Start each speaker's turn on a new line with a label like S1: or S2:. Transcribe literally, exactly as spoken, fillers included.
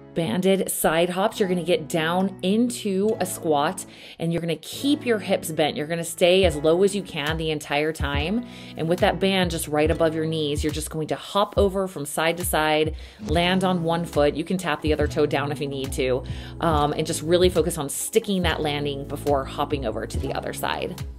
S1: banded side hops, you're going to get down into a squat and you're going to keep your hips bent. You're going to stay as low as you can the entire time. And with that band just right above your knees, you're just going to hop over from side to side, land on one foot. You can tap the other toe down if you need to, um, and just really focus on sticking that landing before hopping over to the other side.